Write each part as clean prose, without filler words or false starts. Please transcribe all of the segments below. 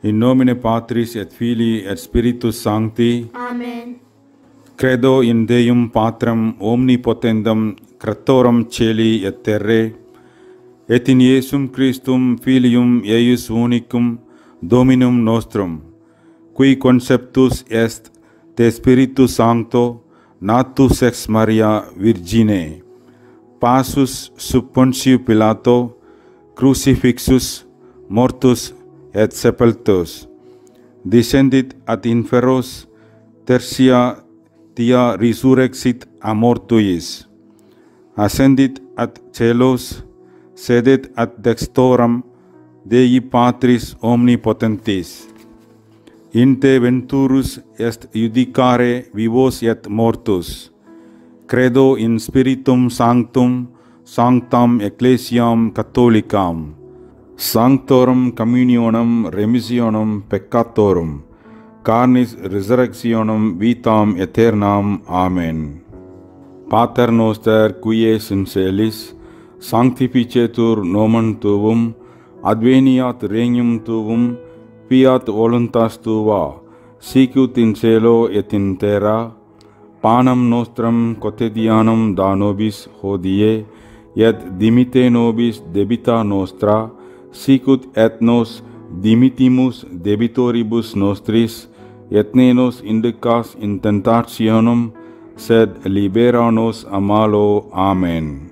In nomine Patris et Filii et Spiritus Sancti. Amen. Credo in Deum Patrem omnipotendam, Creatorum Caeli et terrae, et in Iesum Christum Filium eius unicum, Dominum nostrum, qui conceptus est de Spiritu Sancto, natus ex Maria Virgine, passus sub Pontio Pilato, crucifixus, mortus et sepultus, descendit ad inferos, tertia dia resurrexit a mortuis, ascendit ad celos, sedet ad dexteram Dei Patris omnipotentis. In te venturus est judicare vivos et mortus. Credo in Spiritum Sanctum, Sanctam Ecclesiam Catholicam, Sanctorum Communionem Remissionem Peccatorum, Carnis Resurrectionem Vitam Aeternam. Amen. Pater noster qui es in celis, sanctificetur nomen tuum, adveniat regnum tuum, fiat voluntas tua, sicut in cielo et in terra. Panem nostrum quotidianum da nobis hodie, et dimitte nobis debita nostra, sicut et nos dimittimus debitoribus nostris, et ne nos inducas in tentationem, sed libera nos a malo. Amen.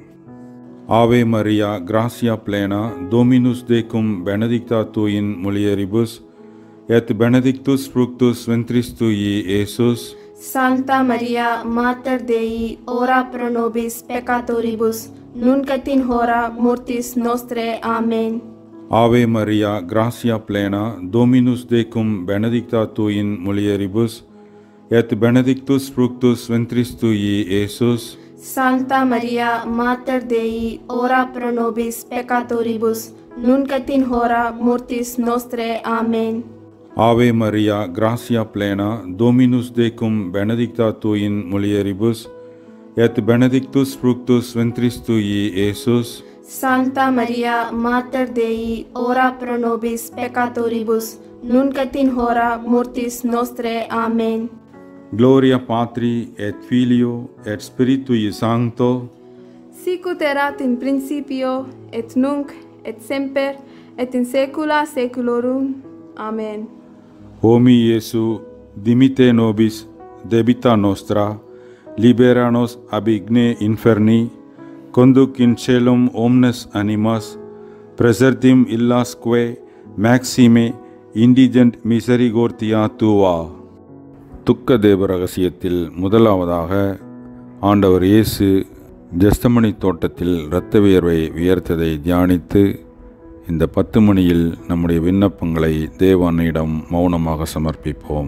Ave Maria, gratia plena, Dominus tecum, benedicta tu in mulieribus, et benedictus fructus ventris tui, Iesus. Sancta Maria, Mater Dei, ora pro nobis peccatoribus, nunc et in hora mortis nostrae. Amen. Ave Maria, gratia plena, Dominus tecum, benedicta tu in mulieribus, et benedictus fructus ventris tui, Iesus. Sancta Maria, Mater Dei, ora pro nobis peccatoribus, nunc et in hora mortis nostrae. Amen. Ave Maria, gratia plena, Dominus tecum, benedicta tu in mulieribus, et benedictus fructus ventris tui, Iesus. Sancta Maria, Mater Dei, ora pro nobis peccatoribus, nunc et in hora mortis nostrae. Amen. Gloria Patri et Filio et Spiritui Sancto, sicut erat in principio, et nunc, et semper, et in saecula saeculorum. Amen. O mi Iesu, dimitte nobis debita nostra, libera nos ab igne inferni, conduc in caelum omnes animas, presertim illasque maxime indigent misericordia tua. துக்க தேவ ரகசியத்தில் முதலாவதாக ஆண்டவர் இயேசு ஜெஸ்தமனி தோட்டத்தில் இரத்த வியர்வை வியர்த்ததை தியானித்து இந்த 10 மணியில் நம்முடைய விண்ணப்பங்களை தேவனிடம் மௌனமாக சமர்ப்பிப்போம்.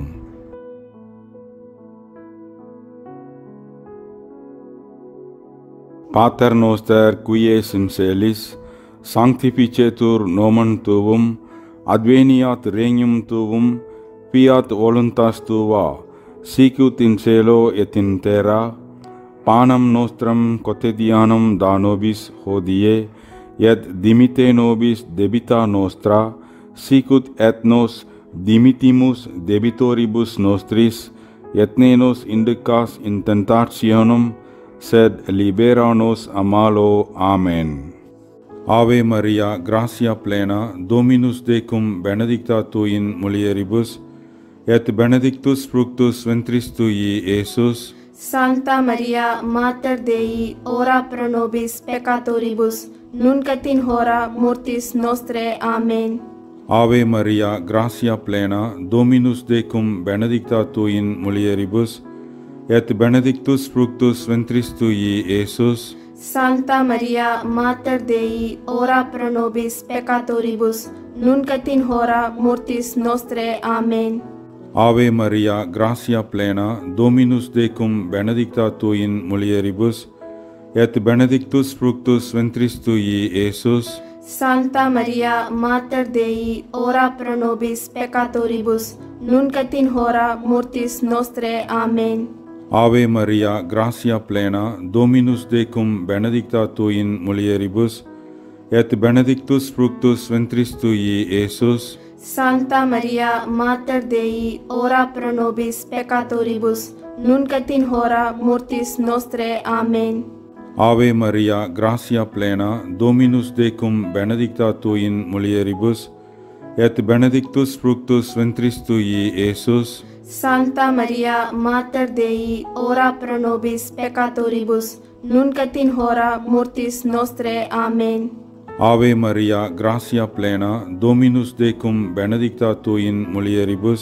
Pater noster qui es in celis, sanctificetur nomen tuum, adveniat regnum tuum, fiat voluntas tua, sicut in cielo et in terra. Panem nostrum quotidianum da nobis hodie, et dimitte nobis debita nostra, sicut et nos dimittimus debitoribus nostris, et ne nos inducas in tentationem, sed libera nos a malo. Amen. Ave Maria, gratia plena, Dominus tecum, benedicta tu in mulieribus, et benedictus fructus ventris tui, Iesus. Sancta Maria, Mater Dei, ora pro nobis peccatoribus, nunc et in hora mortis nostrae. Amen. Ave Maria, gratia plena, Dominus tecum, benedicta tu in mulieribus, et benedictus fructus ventris tui, Iesus. Sancta Maria, Mater Dei, ora pro nobis peccatoribus, nunc et in hora mortis nostrae. Amen. Ave Maria, gratia plena, Dominus tecum, benedicta tu in mulieribus, et benedictus fructus ventris tui, Iesus. Sancta Maria, Mater Dei, ora pro nobis peccatoribus, nunc et in hora mortis nostrae. Amen. Ave Maria, gratia plena, Dominus tecum, benedicta tu in mulieribus, et benedictus fructus ventris tui, Iesus. Sancta Maria, Mater Dei, ora pro nobis peccatoribus, nunc et in hora mortis nostrae. Amen. Ave Maria, gratia plena, Dominus tecum, benedicta tu in mulieribus, et benedictus fructus ventris tui, Iesus. Sancta Maria, Mater Dei, ora pro nobis peccatoribus, nunc et in hora mortis nostrae. Amen. Ave Maria, gratia plena, Dominus tecum, benedicta tu in mulieribus,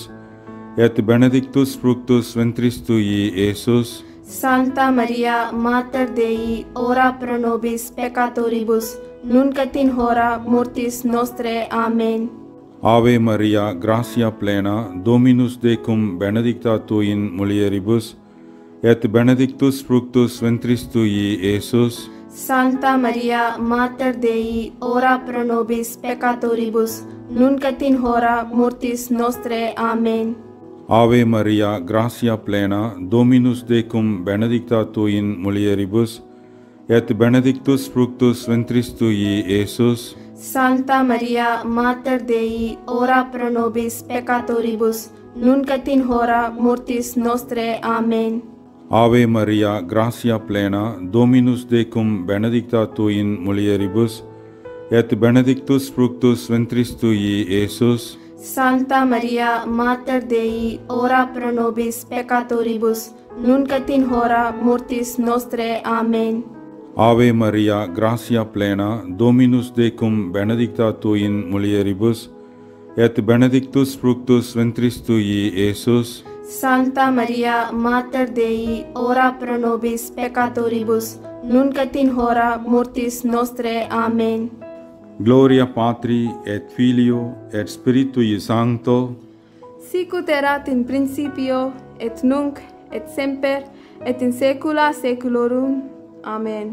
et benedictus fructus ventris tui, Iesus. Sancta Maria, Mater Dei, ora pro nobis peccatoribus, nunc et in hora mortis nostrae. Amen. Ave Maria, gratia plena, Dominus tecum, benedicta tu in mulieribus, et benedictus fructus ventris tui, Iesus. Sancta Maria, Mater Dei, ora pro nobis peccatoribus, nunc et in hora mortis nostrae. Amen. Ave Maria, gratia plena, Dominus tecum, benedicta tu in mulieribus, et benedictus fructus ventris tui, Iesus. Sancta Maria, Mater Dei, ora pro nobis peccatoribus, nunc et in hora mortis nostrae. Amen. Ave Maria, gratia plena, Dominus tecum, benedicta tu in mulieribus, et benedictus fructus ventris tui, Iesus. Sancta Maria, Mater Dei, ora pro nobis peccatoribus, nunc et in hora mortis nostrae. Amen. Ave Maria, gratia plena, Dominus tecum, benedicta tu in mulieribus, et benedictus fructus ventris tui, Iesus. Sancta Maria, Mater Dei, ora pro nobis peccatoribus, nunc et in hora mortis nostrae. Amen. Gloria Patri et Filio et Spiritui Sancto, Sicut erat in principio, et nunc, et semper, et in saecula saeculorum. Amen.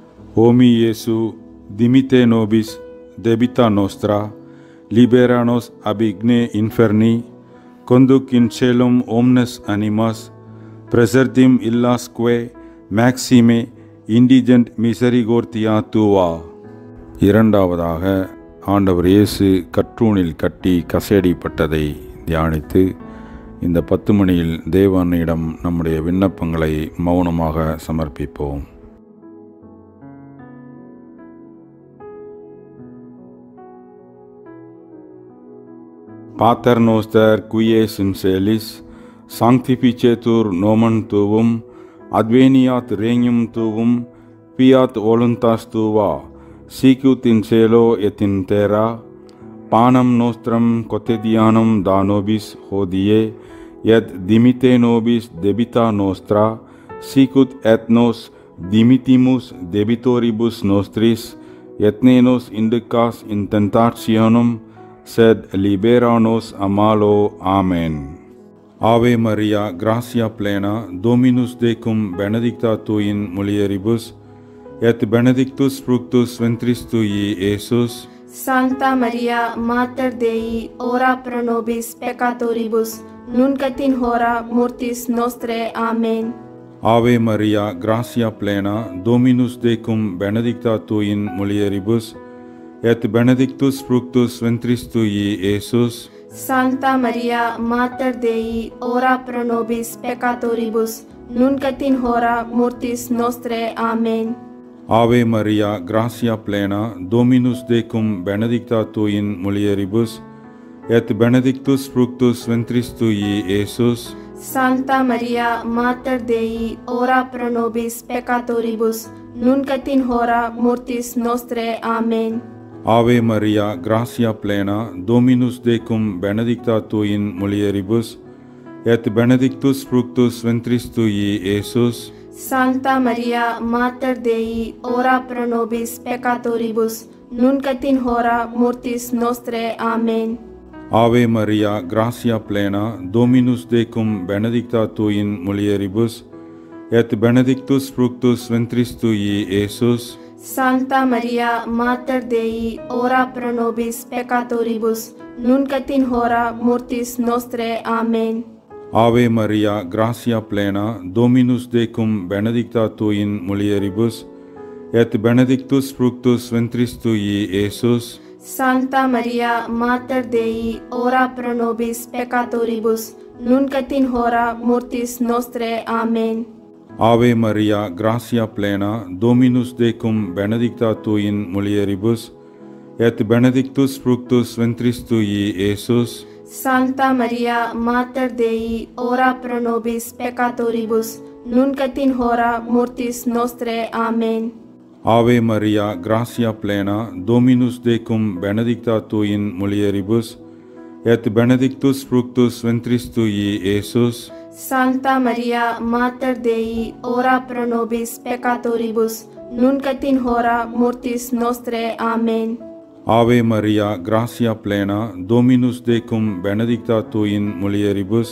O mi Iesu, dimite nobis debita nostra, libera nos ab igne inferni, conduc in caelum omnes animas, presertim illasque maxime indigent misericordia tua. இரண்டாவதாக ஆண்டவர் இயேசு கற்றூணில் கட்டி கசேடிப்பட்டதை தியானித்து இந்த 10 மணியில் தேவனிடம் நம்முடைய விண்ணப்பங்களை மௌனமாக சமர்ப்பிப்போம். Pater noster qui es in celis, sanctificetur nomen tuum, adveniat regnum tuum, fiat voluntas tua, sicut in cielo et in terra. Panem nostrum quotidianum da nobis hodie, et dimite nobis debita nostra, sicut et nos dimitimus debitoribus nostris, et ne nos inducas in tentationum, sed libera nos a malo. Amen. Ave Maria, gratia plena, Dominus tecum, benedicta tu in mulieribus, et benedictus fructus ventris tui, Iesus. Sancta Maria, Mater Dei, ora pro nobis peccatoribus, nunc et in hora mortis nostrae. Amen. Ave Maria, gratia plena, Dominus tecum, benedicta tu in mulieribus, et benedictus fructus ventris tui, Iesus. Sancta Maria, Mater Dei, ora pro nobis peccatoribus, nunc et in hora mortis nostrae. Amen. Ave Maria, gratia plena, Dominus tecum, benedicta tu in mulieribus, et benedictus fructus ventris tui, Iesus. Sancta Maria, Mater Dei, ora pro nobis peccatoribus, nunc et in hora mortis nostrae. Amen. Ave Maria, gratia plena, Dominus tecum, benedicta tu in mulieribus, et benedictus fructus ventris tui, Iesus. Sancta Maria, Mater Dei, ora pro nobis peccatoribus, nunc et in hora mortis nostrae. Amen. Ave Maria, gratia plena, Dominus tecum, benedicta tu in mulieribus, et benedictus fructus ventris tui, Iesus. Sancta Maria, Mater Dei, ora pro nobis peccatoribus, nunc et in hora mortis nostrae. Amen. Ave Maria, gratia plena, Dominus tecum, benedicta tu in mulieribus, et benedictus fructus ventris tui, Iesus. Sancta Maria, Mater Dei, ora pro nobis peccatoribus, nunc et in hora mortis nostrae. Amen. Ave Maria, gratia plena, Dominus tecum, benedicta tu in mulieribus, et benedictus fructus ventris tui, Iesus. Sancta Maria, Mater Dei, ora pro nobis peccatoribus, nunc et in hora mortis nostrae. Amen. Ave Maria, gratia plena, Dominus tecum, benedicta tu in mulieribus, et benedictus fructus ventris tui, Iesus. Sancta Maria, Mater Dei, ora pro nobis peccatoribus, nunc et in hora mortis nostrae. Amen. Ave Maria, gratia plena, Dominus tecum, benedicta tu in mulieribus,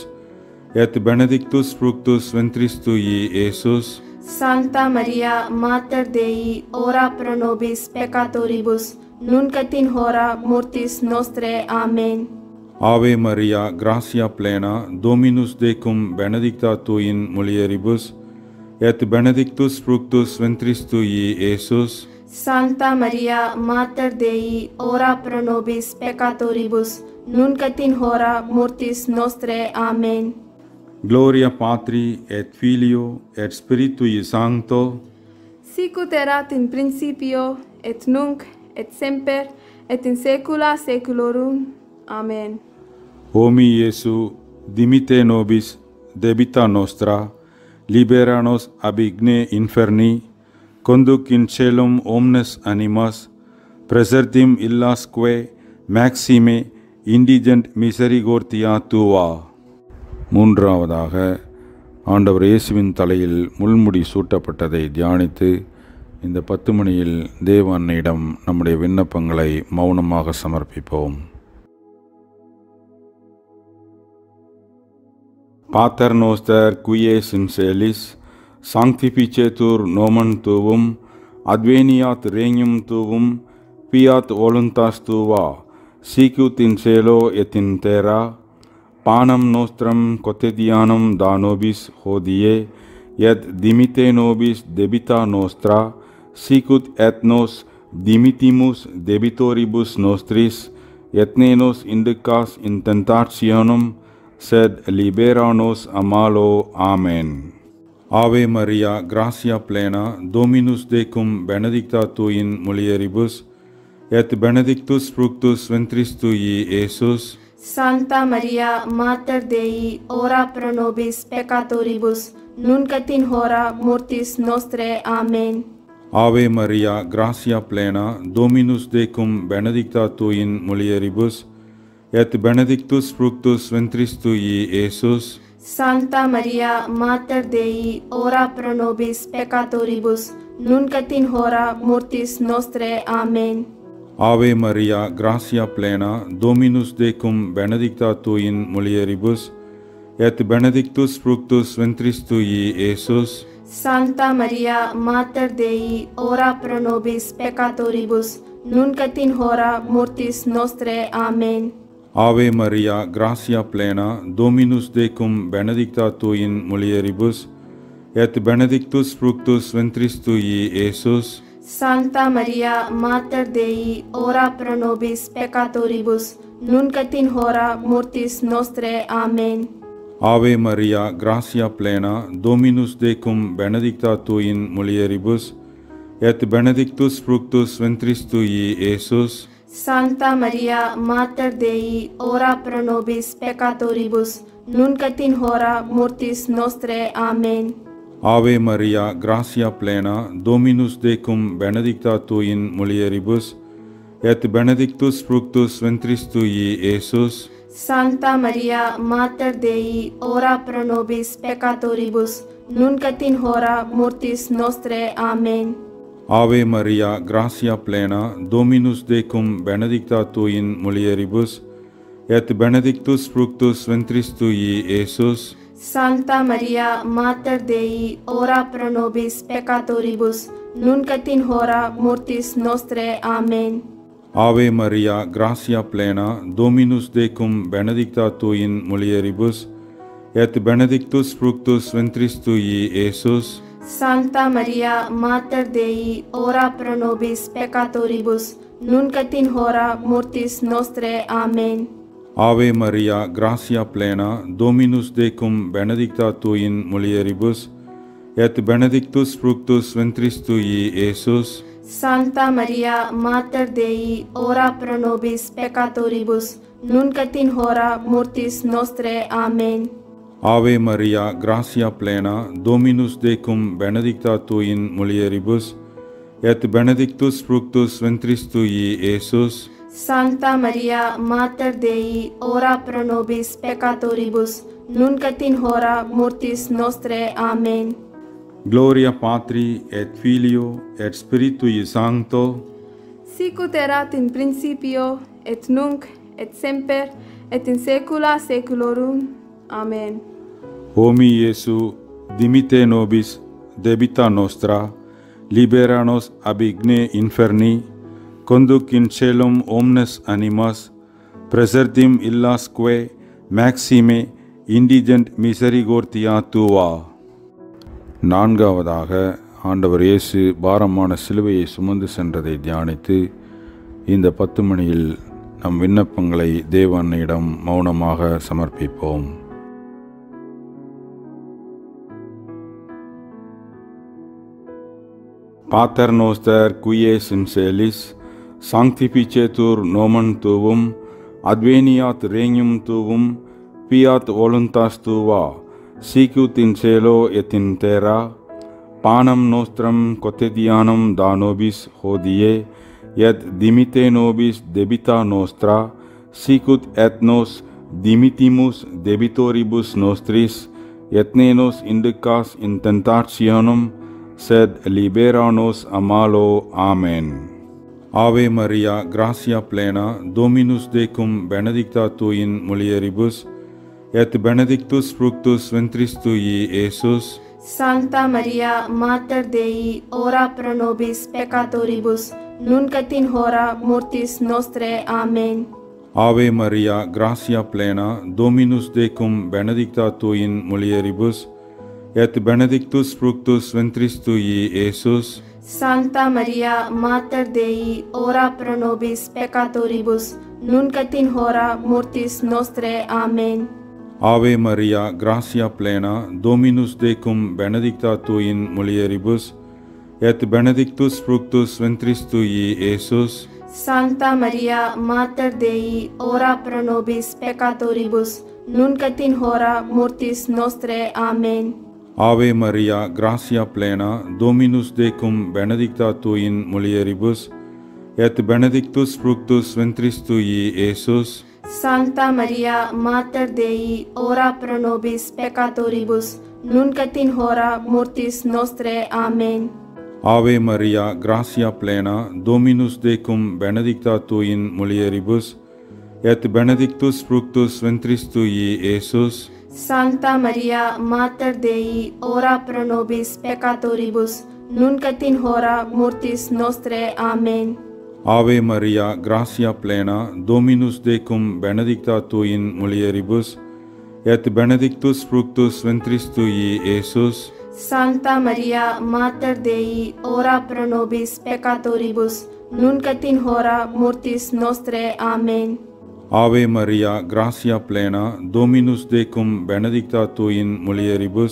et benedictus fructus ventris tui, Iesus. Sancta Maria, Mater Dei, ora pro nobis peccatoribus, nunc et in hora mortis nostrae. Amen. Ave Maria, gratia plena, Dominus tecum, benedicta tu in mulieribus, et benedictus fructus ventris tui, Iesus. Sancta Maria, Mater Dei, ora pro nobis peccatoribus, nunc et in hora mortis nostrae. Amen. Gloria Patri et Filio et Spiritui Sancto, Sicut erat in principio, et nunc, et semper, et in saecula saeculorum. Amen. O mi Iesu, dimite nobis debita nostra, libera nos ab igne inferni, conduc in caelum omnes animas, presertim illasque maxime indigent misericordia tua. மூன்றாவதாக ஆண்டவர் இயேசுவின் தலையில் முள்முடி சூட்டப்பட்டதை தியானித்து இந்த 10 மணியில் தேவ அன்னையிடம் நம்முடைய விண்ணப்பங்களை மௌனமாக சமர்ப்பிப்போம். Pater noster qui es in celis, sanctificetur nomen tuum, adveniat regnum tuum, fiat voluntas tua, sicut in cielo et in terra. Panam nostrum quotidianum da nobis hodie, et dimite nobis debita nostra, sicut et nos dimitimus debitoribus nostris, et ne nos inducas in tentationum, sed libera nos a malo. Amen. Ave Maria, gratia plena, Dominus tecum, benedicta tu in mulieribus, et benedictus fructus ventris tui, Iesus. Sancta Maria, Mater Dei, ora pro nobis peccatoribus, nunc et in hora mortis nostrae. Amen. Ave Maria, gratia plena, Dominus tecum, benedicta tu in mulieribus, et benedictus fructus ventris tui, Iesus. Sancta Maria, Mater Dei, ora pro nobis peccatoribus, nunc et in hora mortis nostrae. Amen. Ave Maria, gratia plena, Dominus tecum, benedicta tu in mulieribus, et benedictus fructus ventris tui, Iesus. Sancta Maria, Mater Dei, ora pro nobis peccatoribus, nunc et in hora mortis nostrae. Amen. Ave Maria, gratia plena, Dominus tecum, benedicta tu in mulieribus, et benedictus fructus ventris tui, Iesus. Sancta Maria, Mater Dei, ora pro nobis peccatoribus, nunc et in hora mortis nostrae. Amen. Ave Maria, gratia plena, Dominus tecum, benedicta tu in mulieribus, et benedictus fructus ventris tui, Iesus. Sancta Maria, Mater Dei, ora pro nobis peccatoribus, nunc et in hora mortis nostrae. Amen. Ave Maria, gratia plena, Dominus tecum, benedicta tu in mulieribus, et benedictus fructus ventris tui, Iesus. Sancta Maria, Mater Dei, ora pro nobis peccatoribus, nunc et in hora mortis nostrae. Amen. Ave Maria, gratia plena, Dominus tecum, benedicta tu in mulieribus, et benedictus fructus ventris tui, Iesus. Sancta Maria, Mater Dei, ora pro nobis peccatoribus, nunc et in hora mortis nostrae. Amen. Ave Maria, gratia plena, Dominus tecum, benedicta tu in mulieribus, et benedictus fructus ventris tui, Iesus. Sancta Maria, Mater Dei, ora pro nobis peccatoribus, nunc et in hora mortis nostrae. Amen. Ave Maria, gratia plena, Dominus tecum, benedicta tu in mulieribus, et benedictus fructus ventris tui, Iesus. Sancta Maria, Mater Dei, ora pro nobis peccatoribus, nunc et in hora mortis nostrae. Amen. Ave Maria, gratia plena, Dominus tecum, benedicta tu in mulieribus, et benedictus fructus ventris tui, Iesus. Sancta Maria, Mater Dei, ora pro nobis peccatoribus, nunc et in hora mortis nostrae. Amen. Gloria Patri et Filio et Spiritui Sancto, Sicut erat in principio, et nunc, et semper, et in saecula saeculorum. Amen. O mi Iesu, dimite nobis debita nostra, libera nos ab igne inferni, conduc in caelum omnes animas, presertim illasque maxime indigent misericordia tua. நான்காவதாக ஆண்டவர் இயேசு பாரமான சிலுவையை சுமந்து சென்றதை தியானித்து இந்த 10 மணியில் நம் விண்ணப்பங்களை தேவனிடம் மௌனமாக சமர்ப்பிப்போம். Pater noster qui es in celis, sanctificetur nomen tuum, adveniat regnum tuum, fiat voluntas tua, sicut in cielo et in terra. Panem nostrum quotidianum da nobis hodie, et dimite nobis debita nostra, sicut et nos dimitimus debitoribus nostris, et ne nos inducas in tentationum, sed libera nos a malo. Amen. Ave Maria, gratia plena, Dominus tecum, benedicta tu in mulieribus, et benedictus fructus ventris tui, Iesus. Sancta Maria, Mater Dei, ora pro nobis peccatoribus, nunc et in hora mortis nostrae. Amen. Ave Maria, gratia plena, Dominus tecum, benedicta tu in mulieribus, et benedictus fructus ventris tui, Iesus. Sancta Maria, Mater Dei, ora pro nobis peccatoribus, nunc et in hora mortis nostrae. Amen. Ave Maria, gratia plena, Dominus tecum, benedicta tu in mulieribus, et benedictus fructus ventris tui, Iesus. Sancta Maria, Mater Dei, ora pro nobis peccatoribus, nunc et in hora mortis nostrae. Amen. Ave Maria, gratia plena, Dominus tecum, benedicta tu in mulieribus, et benedictus fructus ventris tui, Iesus. Sancta Maria, Mater Dei, ora pro nobis peccatoribus, nunc et in hora mortis nostrae. Amen. Ave Maria, gratia plena, Dominus tecum, benedicta tu in mulieribus, et benedictus fructus ventris tui, Iesus. Sancta Maria, Mater Dei, ora pro nobis peccatoribus, nunc et in hora mortis nostrae. Amen. Ave Maria, gratia plena, Dominus tecum, benedicta tu in mulieribus, et benedictus fructus ventris tui, Iesus. Sancta Maria, Mater Dei, ora pro nobis peccatoribus, nunc et in hora mortis nostrae. Amen. Ave Maria, gratia plena, Dominus tecum, benedicta tu in mulieribus,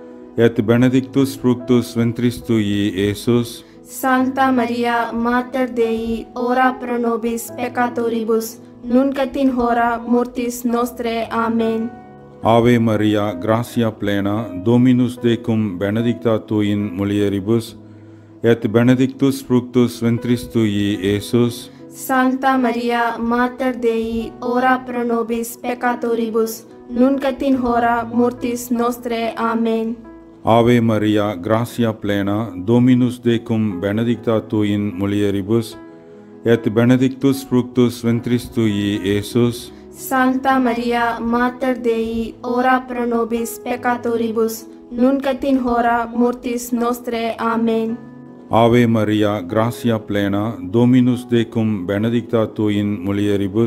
et benedictus fructus ventris tui, Iesus. Sancta Maria, Mater Dei, ora pro nobis peccatoribus, nunc et in hora mortis nostrae. Amen. Ave Maria, gratia plena, Dominus tecum, benedicta tu in mulieribus, et benedictus fructus ventris tui, Iesus. Sancta Maria, Mater Dei, ora pro nobis peccatoribus, nunc et in hora mortis nostrae. Amen. Ave Maria, gratia plena, Dominus tecum, benedicta tu in mulieribus, et benedictus fructus ventris tui, Iesus. Sancta Maria, Mater Dei, ora pro nobis peccatoribus, nunc et in hora mortis nostrae. Amen. Ave Maria, gratia plena, Dominus tecum, benedicta tu in mulieribus,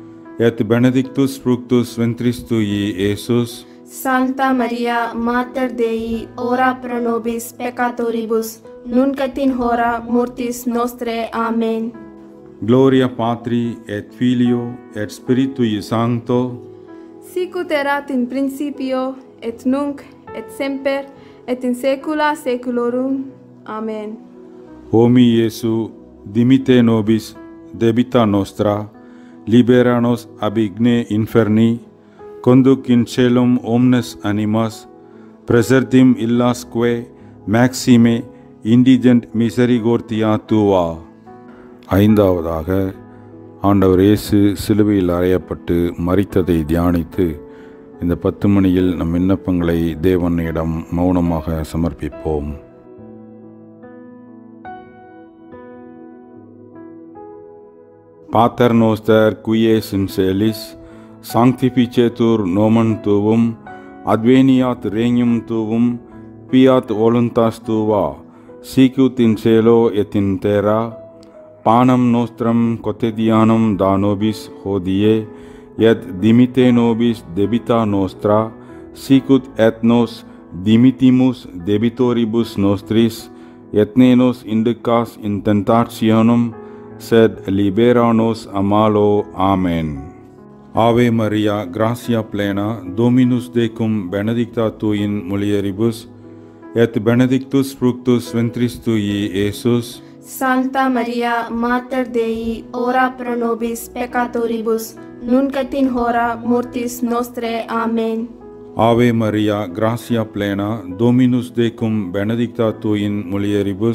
et benedictus fructus ventris tui, Iesus. Sancta Maria, Mater Dei, ora pro nobis peccatoribus, nunc et in hora mortis nostrae. Amen. Gloria Patri et Filio et Spiritui Sancto, Sicut erat in principio, et nunc, et semper, et in saecula saeculorum. Amen. O mi Iesu, dimite nobis debita nostra, libera nos ab igne inferni, conduc in caelum omnes animas, presertim illasque maxime indigent misericordia tua. ஐந்தாவதாக ஆண்டவர் இயேசு சிலுவையில் அறையப்பட்டு மரித்ததை தியானித்து இந்த 10 மணியில் நம் விண்ணப்பங்களை தேவனிடம் மௌனமாக சமர்ப்பிப்போம். Pater noster qui es in celis, sanctificetur nomen tuum, adveniat regnum tuum, fiat voluntas tua, sicut in cielo et in terra. Panam nostrum quotidianum da nobis hodie, et dimite nobis debita nostra, sicut et nos dimitimus debitoribus nostris, et ne nos inducas in tentationum, sed libera nos a malo. Amen. Ave Maria, gratia plena, Dominus tecum, benedicta tu in mulieribus, et benedictus fructus ventris tui, Iesus. Sancta Maria, Mater Dei, ora pro nobis peccatoribus, nunc et in hora mortis nostrae. Amen. Ave Maria, gratia plena, Dominus tecum, benedicta tu in mulieribus,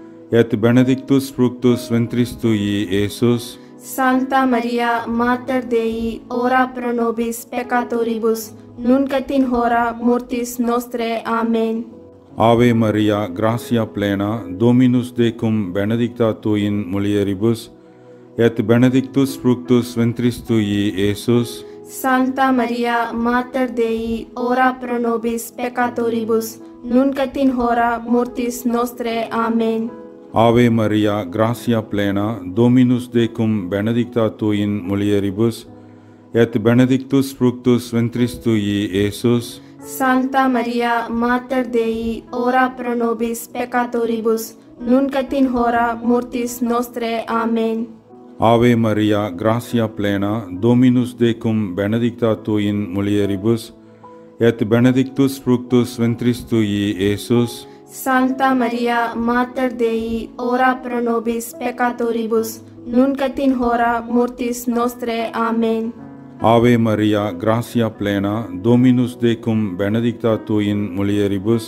et benedictus fructus ventris tui, Iesus. Sancta Maria, Mater Dei, ora pro nobis peccatoribus, nunc et in hora mortis nostrae. Amen. Ave Maria, gratia plena, Dominus tecum, benedicta tu in mulieribus, et benedictus fructus ventris tui, Iesus. Sancta Maria, Mater Dei, ora pro nobis peccatoribus, nunc et in hora mortis nostrae. Amen. Ave Maria, gratia plena, Dominus tecum, benedicta tu in mulieribus, et benedictus fructus ventris tui, Iesus. Sancta Maria, Mater Dei, ora pro nobis peccatoribus, nunc et in hora mortis nostrae. Amen. Ave Maria, gratia plena, Dominus tecum, benedicta tu in mulieribus, et benedictus fructus ventris tui, Iesus. Sancta Maria, Mater Dei, ora pro nobis peccatoribus, nunc et in hora mortis nostrae. Amen. Ave Maria, gratia plena, Dominus tecum, benedicta tu in mulieribus,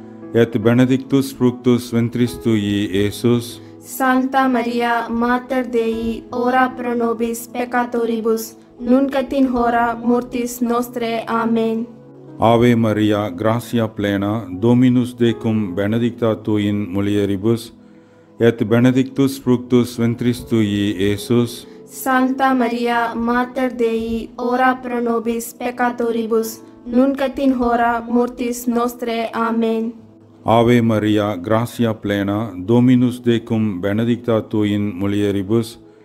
et benedictus fructus ventris tui, Iesus. Sancta Maria, Mater Dei, ora pro nobis peccatoribus, nunc et in hora mortis nostrae. Amen. Ave Maria, gratia plena, Dominus tecum, benedicta tu in mulieribus, et benedictus fructus ventris tui, Iesus. Sancta Maria, Mater Dei, ora pro nobis peccatoribus, nunc et in hora mortis nostrae. Amen. Ave Maria, gratia plena, Dominus tecum, benedicta tu in mulieribus,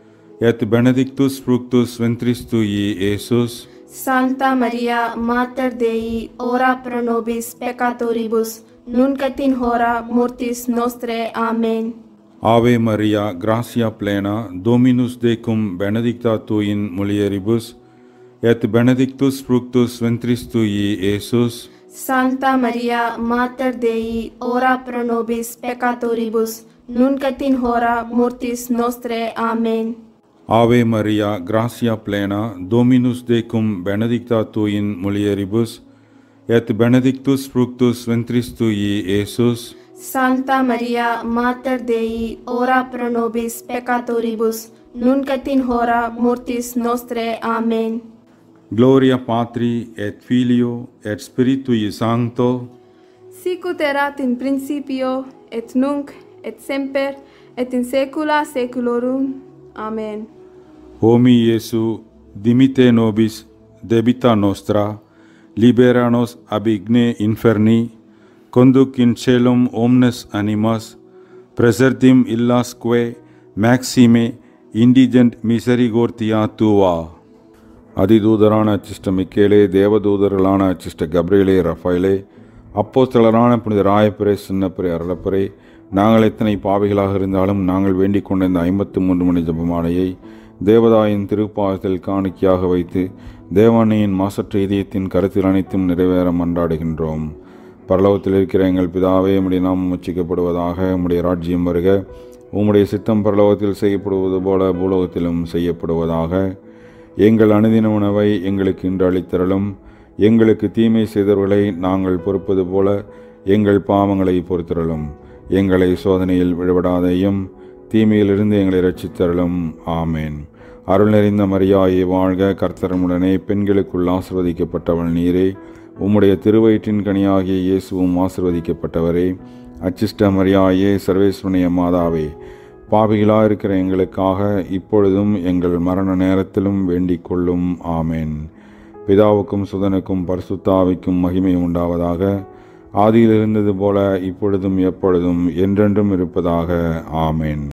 et benedictus fructus ventris tui, Iesus. Sancta Maria, Mater Dei, ora pro nobis peccatoribus, nunc et in hora mortis nostrae. Amen. Ave Maria, gratia plena, Dominus tecum, benedicta tu in mulieribus, et benedictus fructus ventris tui, Iesus. Sancta Maria, Mater Dei, ora pro nobis peccatoribus, nunc et in hora mortis nostrae. Amen. Ave Maria, gratia plena, Dominus tecum, benedicta tu in mulieribus, et benedictus fructus ventris tui, Iesus. Sancta Maria, Mater Dei, ora pro nobis peccatoribus, nunc et in hora mortis nostrae. Amen. Gloria Patri et Filio et Spiritui Sancto, Sicut erat in principio, et nunc, et semper, et in saecula saeculorum. Amen. O mi Iesu, dimite nobis debita nostra, libera nos ab igne inferni, conduc in caelum omnes animas, presertim illasque maxime indigent misericordia tua. அதிதூதரான அச்சிஷ்ட மிக்கேலே, தேவதூதர்களான அச்சிஷ்ட கப்ரியேலே, ரஃபாயேலே, அப்போஸ்தலரான புனித ராயப்பரே, சின்னப்பரே, அருளப்பரே, நாங்கள் எத்தனை பாவிகளாக இருந்தாலும் நாங்கள் வேண்டிக் கொண்ட இந்த 53 மணி ஜெபமாலையை தேவதாயின் திருப்பாதத்தில் காணிக்கையாக வைத்து தேவானையின் மாசற்ற இதயத்தின் கருத்தில் அனைத்தும் நிறைவேற மன்றாடுகின்றோம். பரலோகத்தில் இருக்கிற எங்கள் பிதாவே, உம்முடைய நாமம் உச்சரிக்கப்படுவதாக. உம்முடைய ராஜ்யம் வருக. உம்முடைய சித்தம் பரலோகத்தில் செய்யப்படுவது போல பூலோகத்திலும் செய்யப்படுவதாக. எங்கள் அனுதின உணவை எங்களுக்கு இன்று அளித்தருளும். எங்களுக்கு தீமை செய்தவர்களை நாங்கள் பொறுப்பது போல எங்கள் பாவங்களை பொறுத்தருளும். எங்களை சோதனையில் விழவிடாதையும் தீமையிலிருந்து எங்களை இரட்சித்தருளும். ஆமேன். அருள் நிறைந்த மரியாயே வாழ்க, கர்த்தருமுடனே பெண்களுக்குள் ஆசிர்வதிக்கப்பட்டவள் நீரே. உம்முடைய திருவயிற்றின் கனியாகிய இயேசுவும் ஆசிர்வதிக்கப்பட்டவரே. அச்சிஷ்ட மரியாயே, சர்வேஸ்வரனுடைய மாதாவே, பாவிகளாக இருக்கிற எங்களுக்காக இப்பொழுதும் எங்கள் மரண நேரத்திலும் வேண்டிக் கொள்ளும். ஆமேன். பிதாவுக்கும் சுதனுக்கும் பரிசுத்த ஆவிக்கும் மகிமை உண்டாவதாக. ஆதியில் இருந்தது போல இப்பொழுதும் எப்பொழுதும் என்றென்றும் இருப்பதாக. ஆமேன்.